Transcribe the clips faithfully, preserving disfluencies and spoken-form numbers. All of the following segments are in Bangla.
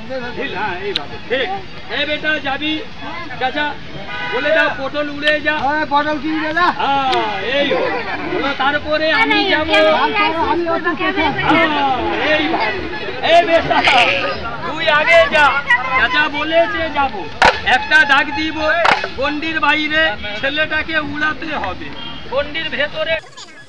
बेटा जाबी चाचा बोले दाও পটল উড়ে যা হ্যাঁ পটল কি উড়ে যা হ্যাঁ এই হলো তারপরে আমি যাব আমি ওকে হ্যাঁ এই ভাই এই বেটা তুই আগে যা চাচা বলেছে যাব একটা ডাক দিব গন্ডির বাইরে ছেলেটাকে উড়াতে হবে গন্ডির ভেতরে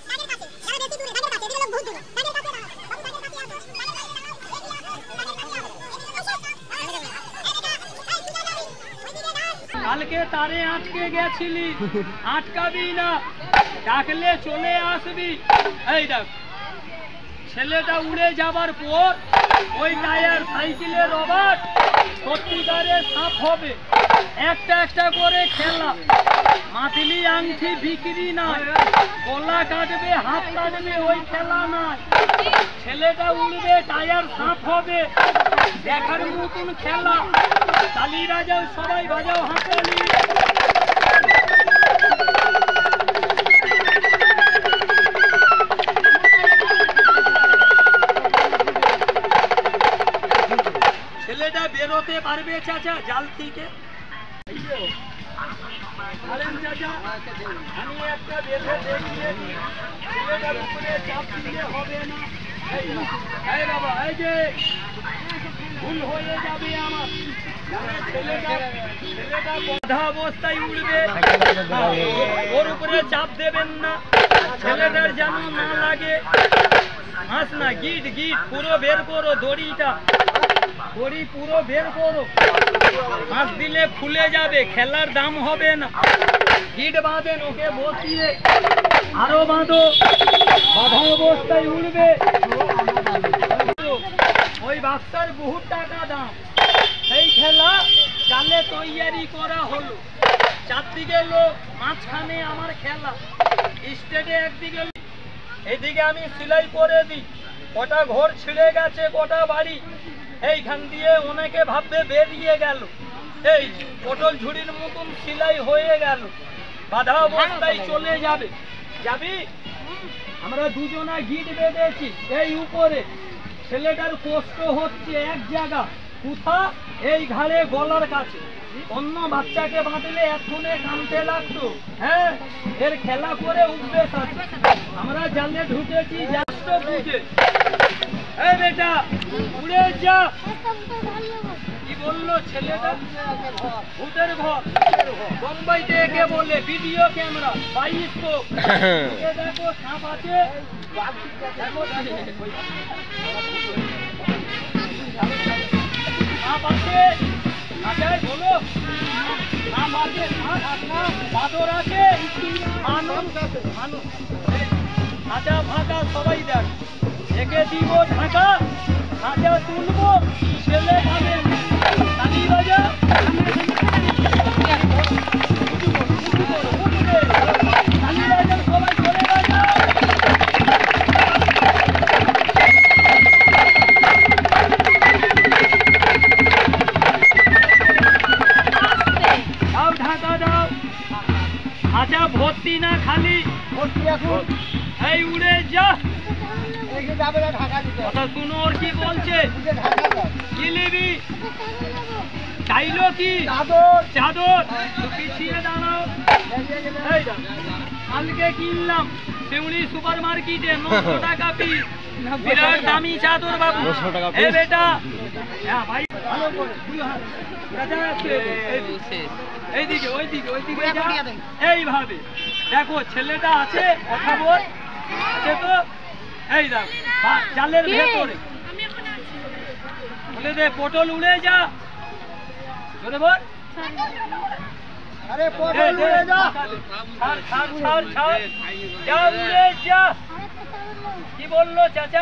কালকে তারে আটকে গেছিলি আটকাবি না ডাকলে চলে আসবি এই দেখ ছেলেটা উড়ে যাবার পর ওই টায়ার সাইকেলের রবার সত্যিকারের সাপ হবে একটা একটা করে খেলা মাটিলি আংটি বিক্রি নাই গলা কাটবে হাত কাটবে ওই খেলা নাই ছেলেটা উড়বে টায়ার সাপ হবে দেখার মতন খেলা তালি বাজাও সবাই বাজাও হাততালি ছেলেটা বেরোতে পারবে চাচা জাল থেকে আমি একটা বেঁধে দেখিয়ে ছেলেটার উপরে চাপ দিলে হবে না এই বাবা এই যে ভুল হয়ে যাবে আমার ছেলেটা ছেলেটা বাঁধা অবস্থায় উড়বে ওর উপরে চাপ দেবেন না ছেলেটার যেন না লাগে হাস না গিট গিট পুরো বের করো দড়িটা দড়ি পুরো বের করো হাস দিলে খুলে যাবে খেলার দাম হবে না গিট বাঁধেন ওকে বসিয়ে আরো বাঁধো বাঁধা অবস্থায় উড়বে ওই বাক্সার বহুত টাকা দাম সেই খেলা জালে তৈয়ারি করা হলো চারদিকে লোক মাঝখানে আমার খেলা স্টেটে একদিকে এইদিকে আমি সেলাই করে দিই কটা ঘর ছিঁড়ে গেছে কটা বাড়ি এইখান দিয়ে অনেকে ভাববে বেরিয়ে গেল এই পটল ঝুড়ির মতন সেলাই হয়ে গেল বাধা অবস্থায় চলে যাবে যাবি আমরা দুজনা গিট বেঁধেছি এই উপরে ছেলেটার কষ্ট হচ্ছে এক জায়গা কোথা এই ঘাড়ে গলার কাছে অন্য বাচ্চাকে বাঁধলে এক্ষণে কামতে লাগতো হ্যাঁ এর খেলা করে উঠবে আমরা জালে ঢুকেছি জাস্ট বুঝে এই বেটা উড়ে যা কি বললো ছেলেটা ভূতের ঘর বোম্বাইতে একে বলে ভিডিও ক্যামেরা বাইস্কোপ দেখো সাপ আছে দেখো সাপ আছে আচ্ছা বলো সাপ আছে বাদর আছে মানুষ মানুষ আচ্ছা ফাঁকা সবাই দেখ একে দিব ঢাকা আচ্ছা তুলবো ছেলে পাবে তালি বাজা তালি বাজা সবাই চলে বাজা দাও ঢাকা দাও আচ্ছা ভর্তি না খালি ভর্তি এখন এই উড়ে যা কথা শুনো ওর কি বলছে কি নিবি চাইলো কি চাদর চাদর পিছিয়ে দাঁড়াও কালকে কিনলাম শিউলি সুপার মার্কেটে নশো টাকা পিস বিরাট দামি চাদর বাবু এ বেটা ভাই ভালো করে এইদিকে ওইদিকে ওইদিকে এইভাবে দেখো ছেলেটা আছে কথা বল আছে তো এই দেখ জালের ভেতরে বলে দে পটল উড়ে যা বলে বল আরে পটল উড়ে যা ছাড় ছাড় ছাড় ছাড় যা উড়ে যা কি বললো চাচা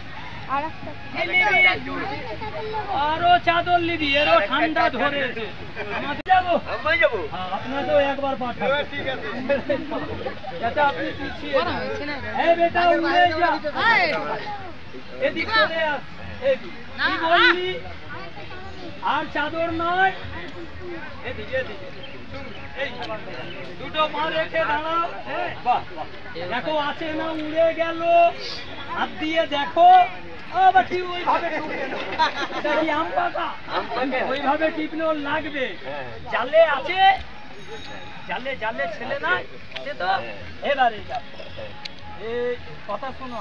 আরো চাদর নিবি এরও ঠান্ডা ধরেছে আমাদের যাবো যাবো আপনাকেও একবার পাঠাবো ঠিক আছে চাচা আপনি পিছিয়ে এই বেটা উড়ে যা এদিক চলে আস এদিক কি বললি আর চাদর নয় এদিকে এদিকে দুটো পা রেখে দাঁড়াও বাহ দেখো আছে না উড়ে গেল হাত দিয়ে দেখো আবার ঠিক ওইভাবে ঢুকবে না। এটা কি আম পাকা? ওইভাবে টিপলে ওর লাগবে। জালে আছে, জালে জালে ছেলে না সে তো এবারে যাবে। এই কথা শোনো,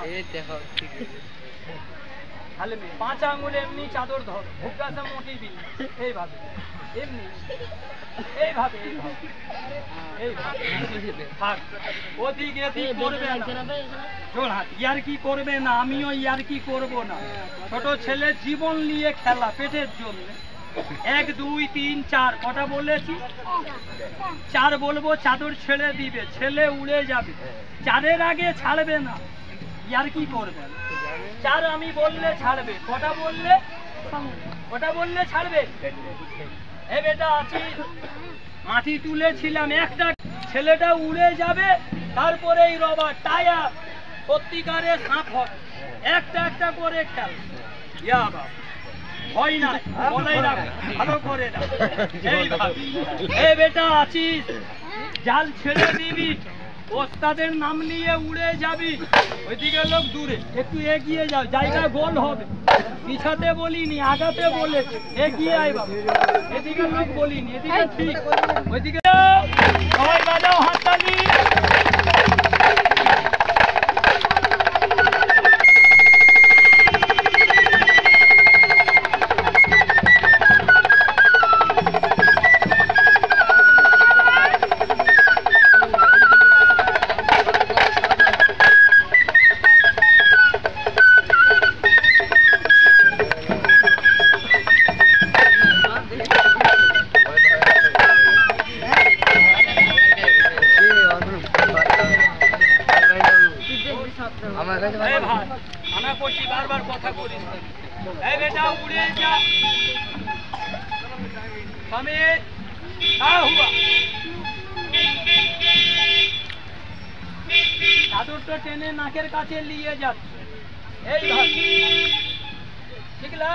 তাহলে পাঁচ আঙুলে এমনি চাদর ধরো, ভুগাতে মোটেই বিল এইভাবে, এমনি এইভাবে এইভাবে এইভাবে থাক। ওদিক এদিক করবে না, জোর হাত ইয়ার কি করবে না, আমিও ইয়ার কি করবো না। ছোট ছেলে জীবন নিয়ে খেলা পেটের জন্য। এক দুই তিন চার কটা বলেছি? চার বলবো, চাদর ছেড়ে দিবে, ছেলে উড়ে যাবে। চারের আগে ছাড়বে না, ইয়ার কি করবে না। চার আমি বললে ছাড়বে, কটা বললে? কটা বললে ছাড়বে। এ বেটা আছি, মাটি তুলেছিলাম একটা, ছেলেটা উড়ে যাবে। তারপরে এই রবার টায়ার সত্যিকারের সাপ হবে, একটা একটা করে খেল। ইয়া বাবা ভয় না, বলাই রাখ ভালো করে না। এইভাবে এ বেটা আছিস, জাল ছেড়ে দিবি, ওস্তাদের নাম নিয়ে উড়ে যাবি। ওইদিকে লোক দূরে, একটু এগিয়ে যাও, জায়গা গোল হবে। পিছাতে বলিনি, আগাতে বলেছে, এগিয়ে আয় বাবা। এদিকে লোক বলিনি, এদিকে ঠিক। ওইদিকে সবাই বাজাও হাততালি। বারবার কথা বলিস, এই বেটা উড়ে যা। समीर क्या हुआ? চাদরটা টেনে নাকের কাছে নিয়ে যাচ্ছে, এইভাবে ঠিকলা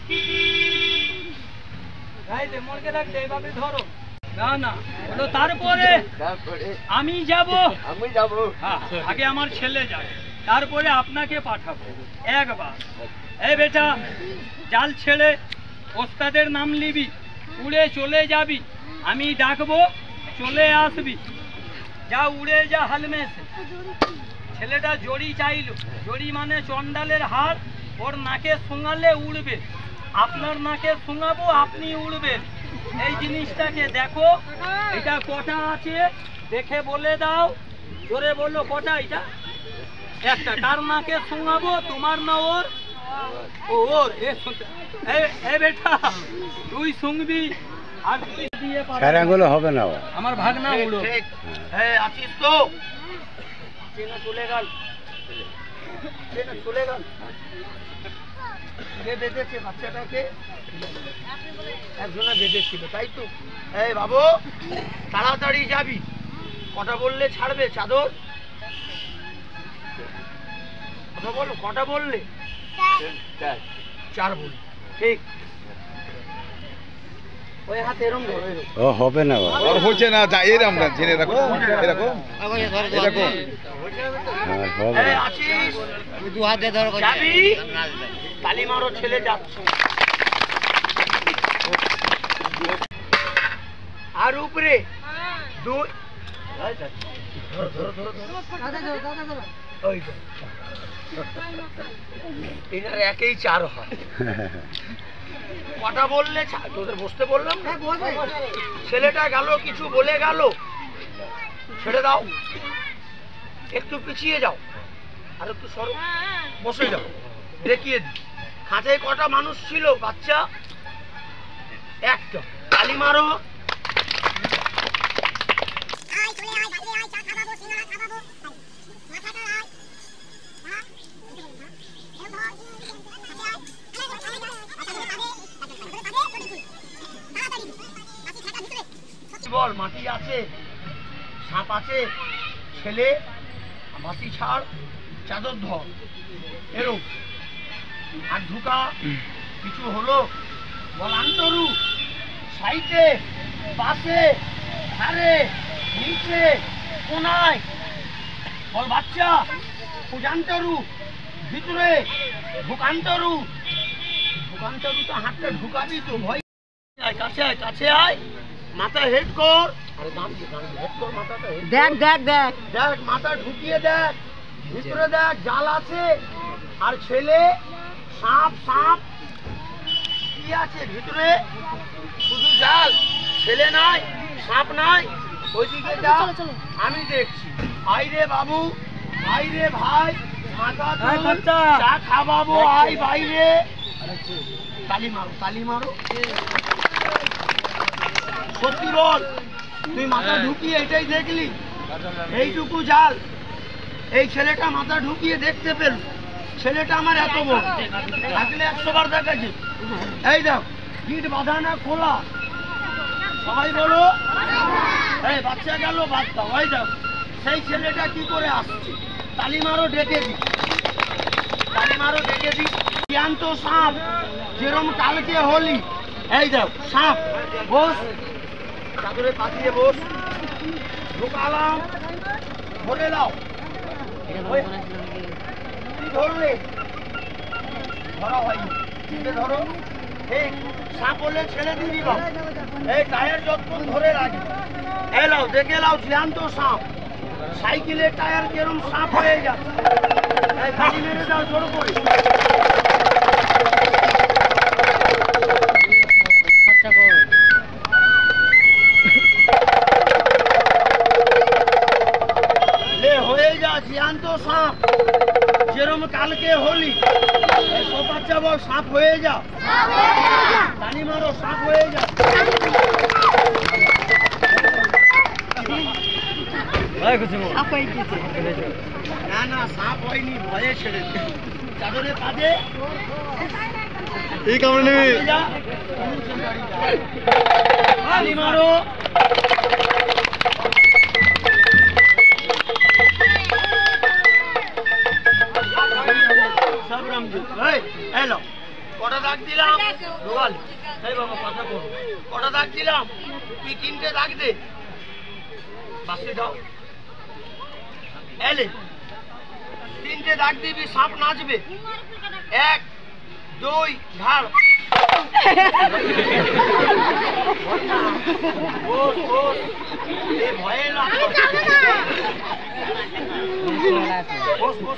গাই দে, মনকে রাখতে এইভাবে ধরো। না না বলো, তারপরে আমি যাব, আমি যাব, হ্যাঁ আগে আমার ছেলে যাবে, তারপরে আপনাকে পাঠাবো একবার। এই বেটা জাল ছেড়ে ওস্তাদের নাম নিবি, উড়ে চলে যাবি, আমি ডাকবো চলে আসবি। যা উড়ে যা হালমেসে। ছেলেটা জড়ি চাইলো, জড়ি মানে চন্ডালের হার, ওর নাকে শোঙালে উড়বে, আপনার নাকে শোঙাবো আপনি উড়বেন। এই জিনিসটাকে দেখো, এটা কটা আছে দেখে বলে দাও, জোরে বললো কটা? এটা একটা। কার নাকে শোঙাবো, তোমার না ওর? ওর। এ বেটা তুই শুনবি আর তুই দিয়ে পারবি, হবে না আমার ভাগনা উড়ো। হ্যাঁ আছিস তো? চেনা চলে গেল, চেনা চলে গেল। কে বেঁধেছে বাচ্চাটাকে? একজনে বেঁধেছিল, তাই তো? এই বাবু তাড়াতাড়ি যাবি, কটা বললে ছাড়বে চাদর? কথা বলো, কটা বললে? চার বলি, ঠিক। ওই হাতে এরকম ধরো, ও হবে না, আর হচ্ছে না, যা এরকম না, ঝেড়ে রাখো, এরকম এরকম। এই আছিস, দু হাতে ধরো, যাবি, তালি মারো, ছেলে যাচ্ছে। আর উপরে দুই, ধরো ধরো ধরো ধরো, ওই এনার একেই চার হয়। কটা বললে তোদের বসতে বললাম না? ছেলেটা গেল, কিছু বলে গেল, ছেড়ে দাও, একটু পিছিয়ে যাও, আর একটু সরো, বসে যাও, দেখিয়ে দি। খাঁচায় কটা মানুষ ছিল বাচ্চা? একটা। তালি মারো। বল, মাটি আছে, সাপ আছে, ছেলে মাটি ছাড়, চাদর ধর, এরকম আর ঢুকা। কিছু হলো বল, আন্তরু, সাইডে, পাশে, ধারে, নিচে, কোনায় বল, বাচ্চা, জানতরু, ভিতরে ঢুকান্তরু ঢুকান্তরু তো হাতটা ঢুকাবি তো ভয়। আয় কাছে আয় কাছে আয় মাথা হেড কর। আরে দাম হেড কর মাথাটা দেখ দেখ দেখ দেখ মাথা ঢুকিয়ে দেখ ভিতরে দেখ জাল আছে আর ছেলে সাপ সাপ কি আছে ভিতরে শুধু জাল ছেলে নাই সাপ নাই ওইদিকে যা আমি দেখছি। আই রে বাবু আই রে ভাই মাথা চা খাওয়াবো আই বাইরে তালি মারো তালি মারো। সত্যি বল তুই মাথা ঢুকিয়ে এটাই দেখলি এইটুকু জাল এই ছেলেটা মাথা ঢুকিয়ে দেখতে পেল ছেলেটা আমার এত বড় থাকলে একশো বার দেখাচ্ছি। এই দেখ গিট বাঁধা না খোলা সবাই বলো এই বাচ্চা গেল বাদ দাও। ওই দেখ সেই ছেলেটা কি করে আসছে তালি মারো ডেকে দি তালি মারো ডেকে দি। জ্যান্ত সাপ যেরম কালকে হোলি এই দেখ সাপ বস চাদরে পাতিয়ে বস ঢুকালাম ধরে নাও। কি ধরলে ধরা হয়নি ধরো এই সাপ হলে ছেলে দিবি বা এই টায়ার যতক্ষণ ধরে রাখি এই লাও দেখে লাও জ্যান্ত সাপ সাইকেলের টায়ার যেরকম সাপ হয়ে যাচ্ছে এই গাড়ি মেরে দাও জোর করে। হয়ে যা জ্যান্ত সাপ যেরকম কালকে হোলি সব বাচ্চা বল সাপ হয়ে যা তালি মারো সাপ হয়ে যা। না না সাপ হয়নি ভয়ে ছেড়ে চাদরে কাঁধে এই কামড়ে নেবে তালি মারো। কটা দাগ দিলাম এই বাবা কথা বলো কটা দাগ দিলাম তুই তিনটে দাগ দে বাসে দাও এলে তিনটে দাগ দিবি সাপ নাচবে এক দুই ঢাল বস বস এই ভয়ে না বস বস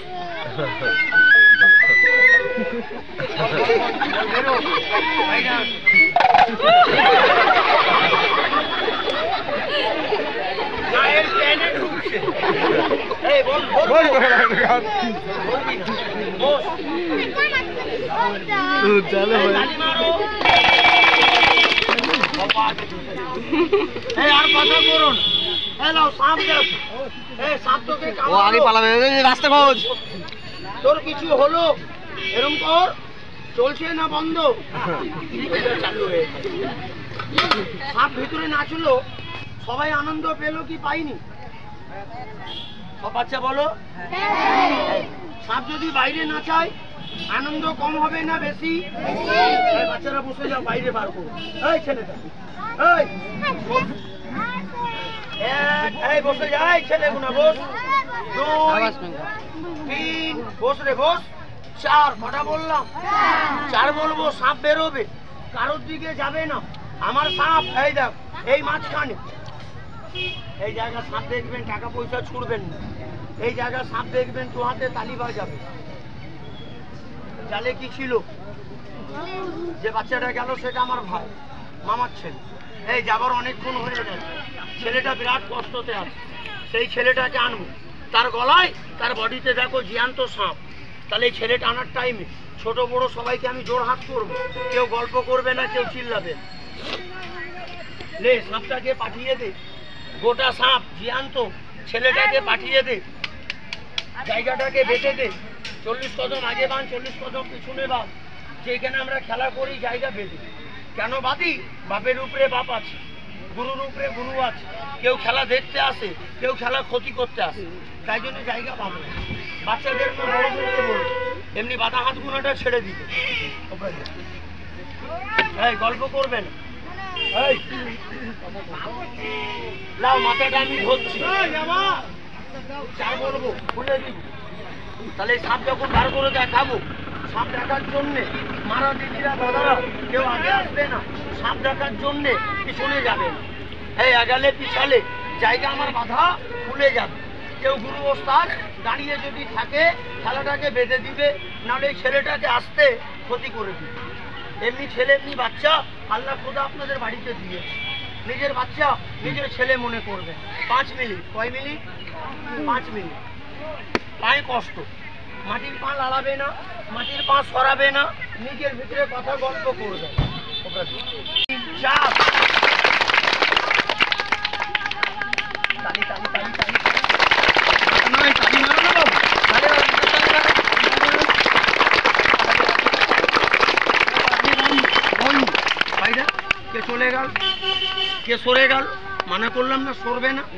রাস্তা খোঁজ তোর কিছু হলো এরকম কর চলছে না বন্ধ সাপ ভিতরে নাচলো সবাই আনন্দ পেলো কি পাইনি সব বাচ্চা বলো সাপ যদি বাইরে নাচায় আনন্দ কম হবে না বেশি? বাচ্চারা বসে যাও বাইরে বার করো এই ছেলেটা এই এই বসে যায় ছেলেগুনা বস দুই তিন বস রে বস চার কটা বললাম চার বলবো সাপ বেরোবে কারোর দিকে যাবে না আমার সাপ এই দেখ এই মাঝখানে এই জায়গা সাপ দেখবেন টাকা পয়সা ছুড়বেন না এই জায়গা সাপ দেখবেন তো হাতে তালি বাজাবে জালে কি ছিল যে বাচ্চাটা গেল সেটা আমার ভাই মামার ছেলে এই যাবার অনেকক্ষণ হয়ে গেছে ছেলেটা বিরাট কষ্টতে আছে সেই ছেলেটাকে আনবো তার গলায় তার বডিতে দেখো জ্যান্ত সাপ তাহলে এই ছেলেটা আনার টাইমে ছোট বড় সবাইকে আমি জোর হাত করবো কেউ গল্প করবে না কেউ চিল্লাবে লে সাপটাকে পাঠিয়ে দে গোটা সাপ জ্যান্ত ছেলেটাকে পাঠিয়ে দে জায়গাটাকে বেঁচে দে চল্লিশ কদম আগে বান চল্লিশ কদম পিছনে বান যেখানে আমরা খেলা করি জায়গা বেঁধে কেন বাদি বাপের উপরে বাপ আছে গুরুর উপরে গুরু আছে কেউ খেলা দেখতে আসে কেউ খেলা ক্ষতি করতে আসে তাই জন্য জায়গা পাবো বাচ্চাদের বড়দেরকে বলবো এমনি বাধা হাত গুণাটা ছেড়ে দিতে এই গল্প করবেন এই লাও মাথাটা আমি ধরছি চার বলবো খুলে দিব তাহলে এই সাপ যখন বার করে দেখাবো, সাপ দেখার জন্যে মারা দিদিরা দাদারা কেউ আগে আসবে না, সাপ দেখার জন্যে পিছনে যাবে না। এই আগালে পিছালে জায়গা আমার বাধা খুলে যাবে। কেউ গুরু ওস্তাদ দাঁড়িয়ে যদি থাকে খেলাটাকে বেঁধে দিবে, নাহলে এই ছেলেটাকে আসতে ক্ষতি করে দিবে। এমনি ছেলে এমনি বাচ্চা আল্লাহ খোদা আপনাদের বাড়িতে দিয়েছে, নিজের বাচ্চা নিজের ছেলে মনে করবে। পাঁচ মিনিট, কয় মিনিট? পাঁচ মিনিট। পায়ে কষ্ট, মাটির পা লাড়াবে না, মাটির পা সরাবে না, নিজের ভিতরে কথা গল্প করবে। চাপ তালি তালি তালি তালি নয়, তালি মারো না বাবু, তালি মারো, তালি মারো। ভাইরা কে চলে গেল, কে সরে গেল? মানা করলাম না সরবে না।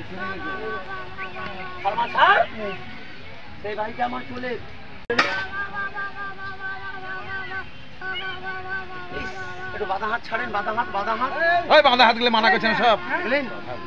সেই ভাইটা আমার চলে একটু বাধা হাত ছাড়েন, বাধা হাত, বাধা হাত, ওই বাঁধা হাত গুলো মানা করছেন সব। বুঝলেন?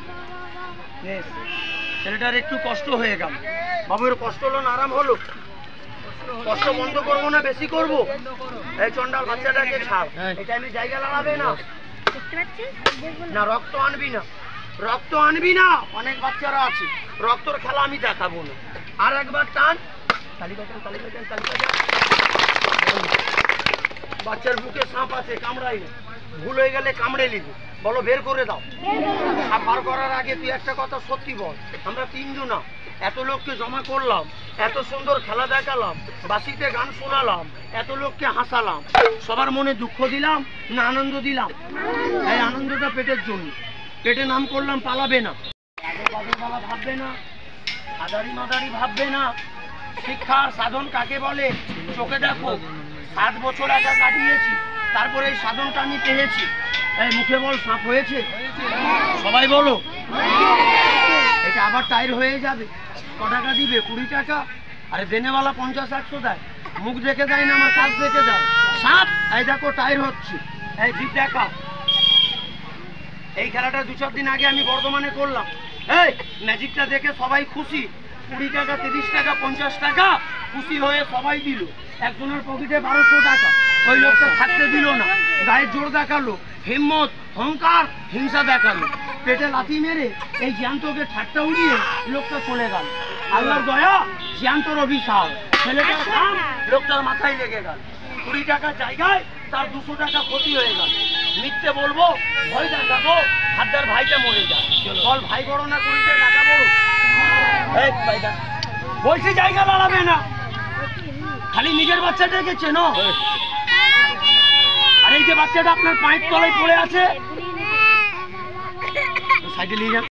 ছেলেটার একটু কষ্ট হয়ে গেল। বাবুর কষ্ট হলো না আরাম হলো? কষ্ট বন্ধ করবো না বেশি করবো? এই চন্ডাল বাচ্চাটাকে ছাড়, এটা আমি জায়গা লাগাবে না, না রক্ত আনবি না, রক্ত আনবি না। অনেক বাচ্চারা আছে, রক্তর খেলা আমি দেখাবো না। আর একবার টান, তালি বাজান, তালি বাজান, তালি বাজান। বাচ্চার বুকে সাপ আছে, কামড়াই না, ভুল হয়ে গেলে কামড়ে নিবি, বলো বের করে দাও। সাপ বার করার আগে তুই একটা কথা সত্যি বল। আমরা তিনজনা এত লোককে জমা করলাম, এত সুন্দর খেলা দেখালাম, বাসিতে গান শোনালাম, এত লোককে হাসালাম, সবার মনে দুঃখ দিলাম না আনন্দ দিলাম? এই আনন্দটা পেটের জন্য, পেটে নাম করলাম পালাবে না, পালা ভাববে না, আদারি মাদারি ভাববে না। শিক্ষার সাধন কাকে বলে? চোখে দেখো, সাত বছর আগে কাটিয়েছি, তারপরে এই সাধনটা আমি পেয়েছি। এই মুখে বল সাপ হয়েছে, সবাই বলো। এটা আবার টায়ার হয়ে যাবে, ক টাকা দিবে? কুড়ি টাকা। আরে দেনেওয়ালা পঞ্চাশ একশো দেয়, মুখ দেখে দেয় না, আমার কাজ দেখে দেয়। সাপ এই দেখো টায়ার হচ্ছে, এই জিপ দেখা। এই খেলাটা দু চার দিন আগে আমি বর্ধমানে করলাম। এই ম্যাজিকটা দেখে সবাই খুশি, কুড়ি টাকা, তিরিশ টাকা, পঞ্চাশ টাকা খুশি হয়ে সবাই দিল। একজনের পকেটে বারোশো টাকা, ওই লোকটা থাকতে দিল না, গায়ের জোর দেখালো, হিম্মত, অহংকার, হিংসা দেখালো, পেটে লাথি মেরে এই জ্যান্তকে ঠাট্টা উড়িয়ে লোকটা চলে গেল। আল্লাহর দয়া, জ্যান্তর অভিশাপ, ছেলেটার কাম লোকটার মাথায় লেগে গেল। কুড়ি টাকার জায়গায় তার দুশো টাকা ক্ষতি হয়ে গেল। মিথ্যে বলবো, ভয় দেখাবো, হাতদার ভাইটা মরে যায়। বল ভাই বড় না কুড়িটা টাকা বড়? বলছি জায়গা দাঁড়াবে না, খালি নিজের বাচ্চাটাকে চেনো। আর এই যে বাচ্চাটা আপনার পায়ের তলায় পড়ে আছে, সাইডে নিয়ে যান।